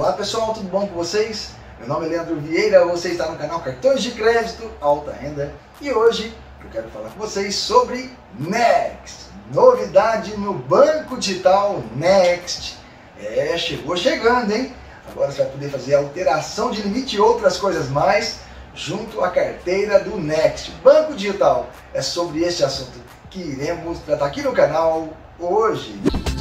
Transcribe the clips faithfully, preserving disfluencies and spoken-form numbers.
Olá pessoal, tudo bom com vocês? Meu nome é Leandro Vieira, você está no canal Cartões de Crédito Alta Renda e hoje eu quero falar com vocês sobre Next, novidade no banco digital Next. É, chegou chegando, hein? Agora você vai poder fazer alteração de limite e outras coisas mais junto à carteira do Next. Banco digital, é sobre esse assunto que iremos tratar aqui no canal hoje.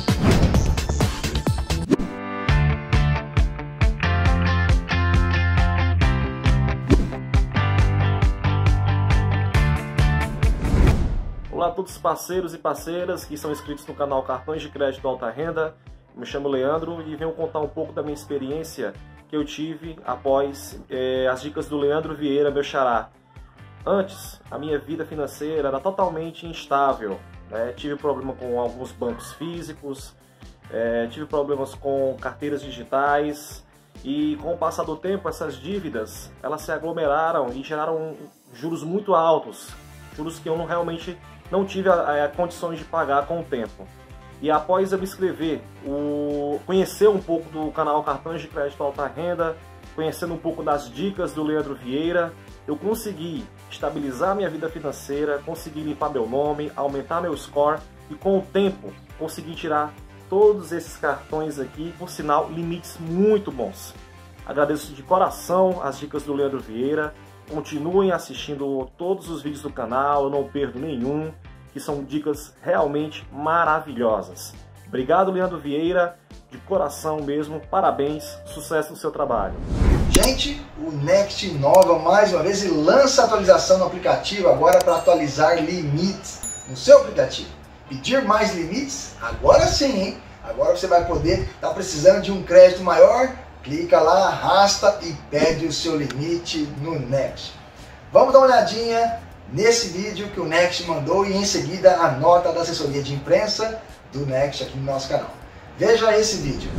Olá a todos os parceiros e parceiras que são inscritos no canal Cartões de Crédito Alta Renda. Me chamo Leandro e venho contar um pouco da minha experiência que eu tive após é, as dicas do Leandro Vieira, meu xará. Antes, a minha vida financeira era totalmente instável, né? Tive problema com alguns bancos físicos, é, tive problemas com carteiras digitais e com o passar do tempo essas dívidas elas se aglomeraram e geraram juros muito altos, juros que eu não, realmente não tive a, a, condições de pagar com o tempo. E após eu me inscrever, o, conhecer um pouco do canal Cartões de Crédito Alta Renda, conhecendo um pouco das dicas do Leandro Vieira, eu consegui estabilizar minha vida financeira, consegui limpar meu nome, aumentar meu score e com o tempo consegui tirar todos esses cartões aqui, por sinal, limites muito bons. Agradeço de coração as dicas do Leandro Vieira. Continuem assistindo todos os vídeos do canal, eu não perdo nenhum, que são dicas realmente maravilhosas. Obrigado, Leandro Vieira, de coração mesmo, parabéns, sucesso no seu trabalho. Gente, o Next inova mais uma vez e lança atualização no aplicativo agora para atualizar limites no seu aplicativo. Pedir mais limites? Agora sim, hein? Agora você vai poder estar tá precisando de um crédito maior, clica lá, arrasta e pede o seu limite no Next. Vamos dar uma olhadinha nesse vídeo que o Next mandou e em seguida a nota da assessoria de imprensa do Next aqui no nosso canal. Veja esse vídeo.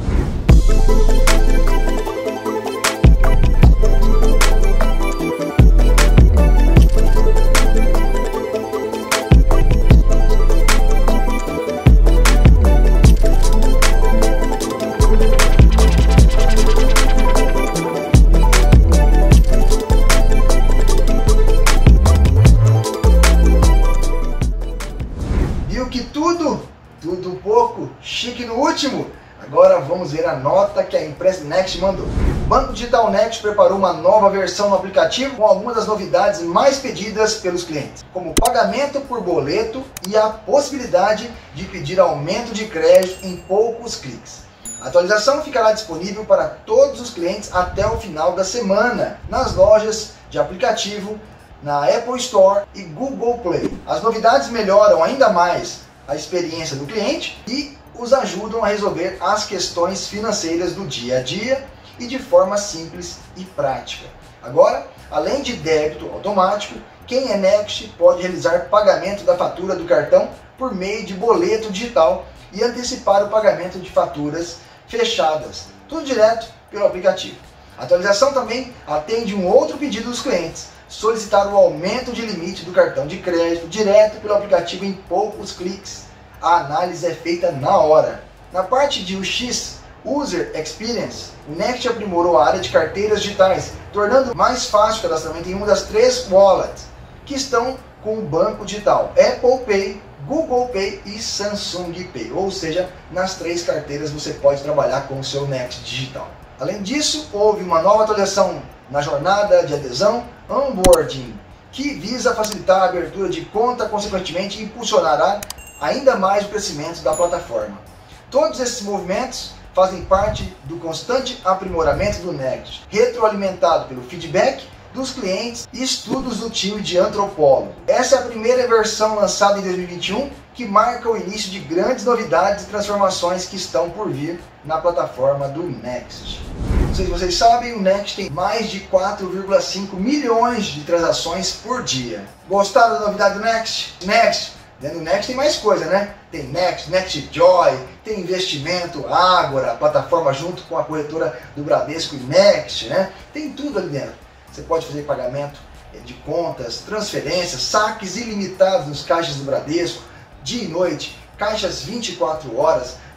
Que tudo, tudo pouco, chique no último. Agora vamos ver a nota que a empresa Next mandou. O Banco Digital Next preparou uma nova versão no aplicativo com algumas das novidades mais pedidas pelos clientes, como pagamento por boleto e a possibilidade de pedir aumento de crédito em poucos cliques. A atualização ficará disponível para todos os clientes até o final da semana, nas lojas de aplicativo, na Apple Store e Google Play. As novidades melhoram ainda mais a experiência do cliente e os ajudam a resolver as questões financeiras do dia a dia e de forma simples e prática. Agora, além de débito automático, quem é Next pode realizar pagamento da fatura do cartão por meio de boleto digital e antecipar o pagamento de faturas fechadas, tudo direto pelo aplicativo. A atualização também atende um outro pedido dos clientes: solicitar o aumento de limite do cartão de crédito direto pelo aplicativo em poucos cliques. A análise é feita na hora. Na parte de U X, User Experience, o Next aprimorou a área de carteiras digitais, tornando mais fácil o cadastramento em uma das três wallets que estão com o banco digital: Apple Pay, Google Pay e Samsung Pay. Ou seja, nas três carteiras você pode trabalhar com o seu Next digital. Além disso, houve uma nova atualização na jornada de adesão, onboarding, que visa facilitar a abertura de conta, consequentemente impulsionará ainda mais o crescimento da plataforma. Todos esses movimentos fazem parte do constante aprimoramento do Next, retroalimentado pelo feedback dos clientes e estudos do time de antropólogo. Essa é a primeira versão lançada em dois mil e vinte e um que marca o início de grandes novidades e transformações que estão por vir na plataforma do Next. Não sei se vocês sabem, o Next tem mais de quatro vírgula cinco milhões de transações por dia. Gostaram da novidade do Next? Next! Dentro do Next tem mais coisa, né? Tem Next, Next Joy, tem investimento, Ágora, plataforma junto com a corretora do Bradesco e Next, né? Tem tudo ali dentro. Você pode fazer pagamento de contas, transferências, saques ilimitados nos caixas do Bradesco, dia e noite, caixas vinte e quatro horas,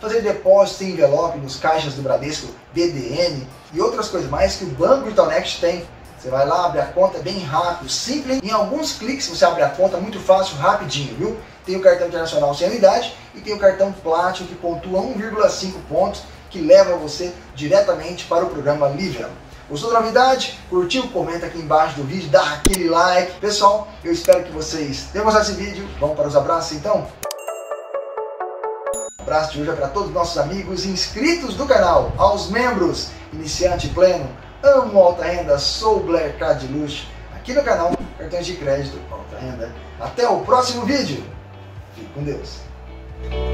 fazer depósito em envelope nos caixas do Bradesco, B D N e outras coisas mais que o Banco Digital Next tem. Você vai lá, abre a conta, é bem rápido, simples. Em alguns cliques você abre a conta, muito fácil, rapidinho, viu? Tem o cartão internacional sem anuidade e tem o cartão Platinum que pontua um vírgula cinco pontos, que leva você diretamente para o programa Livre. Gostou da novidade? Curtiu? Comenta aqui embaixo do vídeo, dá aquele like. Pessoal, eu espero que vocês tenham gostado desse vídeo. Vamos para os abraços então? Um abraço de hoje é para todos os nossos amigos inscritos do canal, aos membros, iniciante pleno, amo alta renda, sou Blair Card de Luxo, aqui no canal Cartões de Crédito Alta Renda. Até o próximo vídeo. Fique com Deus.